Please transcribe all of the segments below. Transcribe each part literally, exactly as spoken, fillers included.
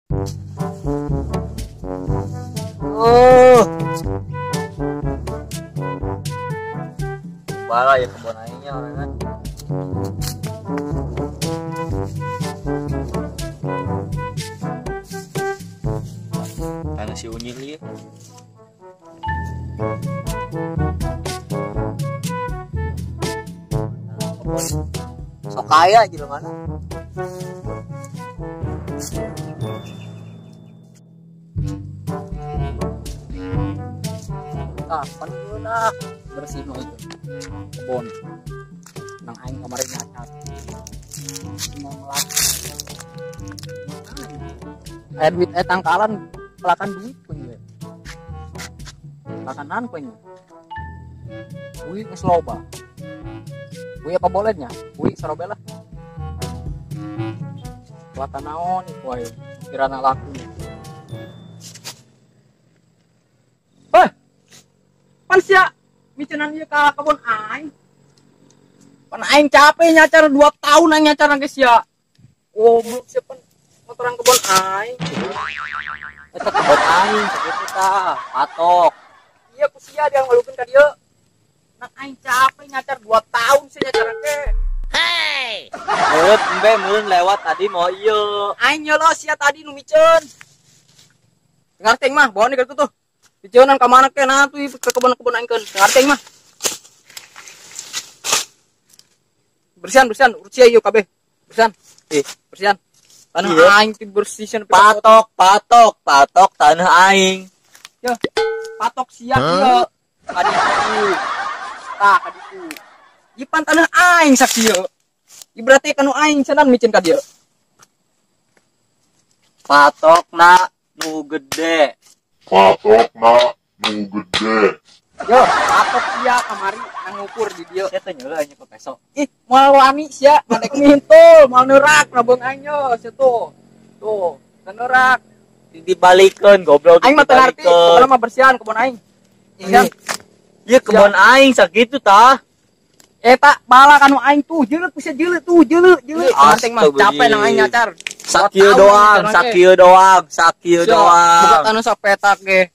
Oh. Bala ya kebun aingnya orang kan. Karena si unyil ya. Sok kaya aja lo mana. Ah, penuh dah bersih no itu kebun nang aing kemarin nyacat mau ngelak air duit eh tangkalan pelakan duit punya pelakan punya wih ngesloba wih apa bolehnya wih sarobela pelakan naon wih kirana laku pan sia micenan ieu ka kebun aing. Pan aing capek nyacar dua tahun aing nyacar geus sia. Goblok sia pan motoran kebun aing. Eta kebun aing sakitu tah, patok. Iya ku sia dia ngalukeun ka dieu. Nang aing capek nyacar dua tahun sia nyacar teh. Hei. Meureun embe meureun lewat tadi mau ieu. Aing nyolo sia tadi nu miceun. Ngarteng mah bawa nih tuh. Diceunaan ka mana ke nah tuh ke kebun-kebun aing keun. Ngarteng mah. Bersihan bersihan urut sia ieu kabeh. Bersihan. Eh, bersihan. Tanah iya. Aing ti bersihkeun patok, patok, patok tanah aing. Yo. Patok sia ieu. Kaditu. Tah kaditu. Ieu pan tanah aing sakieu. Ieu berarti kanu aing cenah micin ka dieu. Patokna nu gede. Patok na nu gede. Yo, patok sia kamari ngukur di dieu. Sia teh nyeuleuh nya ke peso. Ih, moal wani sia ngadek mintul, moal neurak nabeung aing yo sia tuh. Tuh, neurak. Dibalikeun goblok. Aing mah teu ngarti, kebun mah bersihan kebun aing. Iya. Ieu kebun aing sakitu tah. Eta bala kanu aing tuh, jeuleuh sia jeuleuh tuh, jeuleuh, jeuleuh. Anteng mah capek nang aing nyacar. Sakieu doang, sakieu doang, sakieu doang. Bukan anu sapetak ge.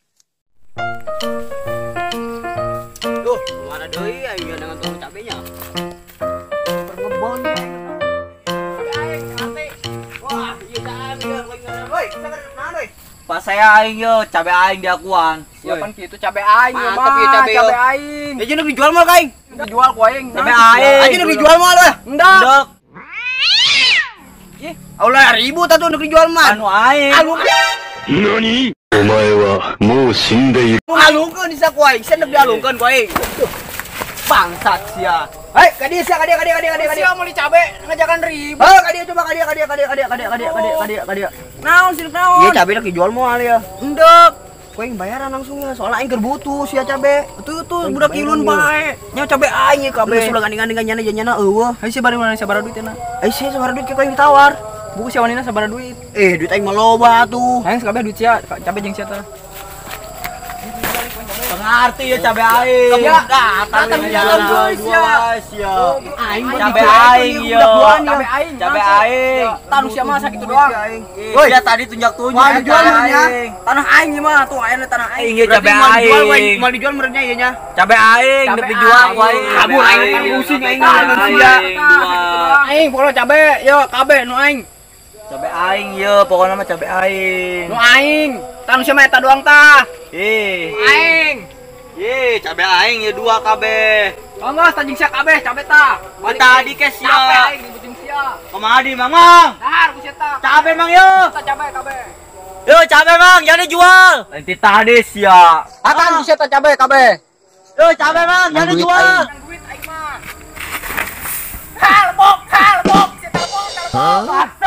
Duh, mana deui aing dengan tukang cabenya? Pergebon. Cabe aing ate. Wah, ieu caan ieu leuwih ngeureun. Woi, sabar naon euy? Pas saya aing yo, cabe aing diakuan. Siapan kitu cabe aing mah. Mantap cabe aing. Ya jeung dijual mah kaing. Dijual ku aing. Cabe aing. Aja nu dijual mah lah. Endak. Ih, aulah ribut atuh nu dijual mah. Anu aing. Anu. Nani? Omae wa mou shindeiru. Alungkeun disa ku aing, sendep dialungkeun ku aing. Bangsat sia. Hei, ka dieu sia, ka dieu, ka dieu, ka dieu, ka dieu. Sia mau dicabe ngajakan ribut. Heuh, ka dieu coba ka dieu, ka dieu, ka dieu, ka dieu, ka dieu, ka dieu, ka dieu, ka dieu, ka dieu. Naon sih naon? Ieu cabe rek dijual moal ya. Endek. Ku aing bayaran langsung ya, soalnya aing keur butuh sia cabe. Tuh tuh budak ilun bae. Nya cabe aing ye kabeh. Sudah ganding-ganding nyana nyana eueuh. Hei sia bari mana sabaraha duitna? Hei sia sabaraha duit ku aing ditawar. Buku sia wanina sabaraha duit? Eh, duit aing mah loba tuh. Aing sakabeh duit sia, cabe jeung sia teh. Pengarti ya cabe aing. Ya, datang jual sia. Sia. Aing cabe aing yo. Cabe aing. Cabe aing. Tanu sia mah sakitu doang. Woi, dia tadi tunjak-tunjak. Mau dijual nya. Tanah aing mah tuh aya tanah aing. Ieu cabe aing. Mau dijual meureunnya ieu nya. Cabe aing teu dijual ku aing. Kabur aing kan pusing aing sia. Aing pokona cabe yo kabeh nu aing. Cabe aing ye, pokoknya mah cabe aing. Nu aing, tanu sia mah eta doang tah. Ih, aing. Ih, cabe aing ye dua kabeh. Mangga tajing sia kabeh cabe tah. Tadi ke sia. Cabe aing dibuting sia. Kumaha di Mang? Dahar ku sia tah. Cabe Mang ye. Tah cabe kabeh. Yo cabe Mang, jadi jual. Nanti tadi sia. Akan ku sia tah cabe kabeh. Yo cabe Mang, jadi jual. Duit aing mah. Halbok, halbok, sia telepon, telepon.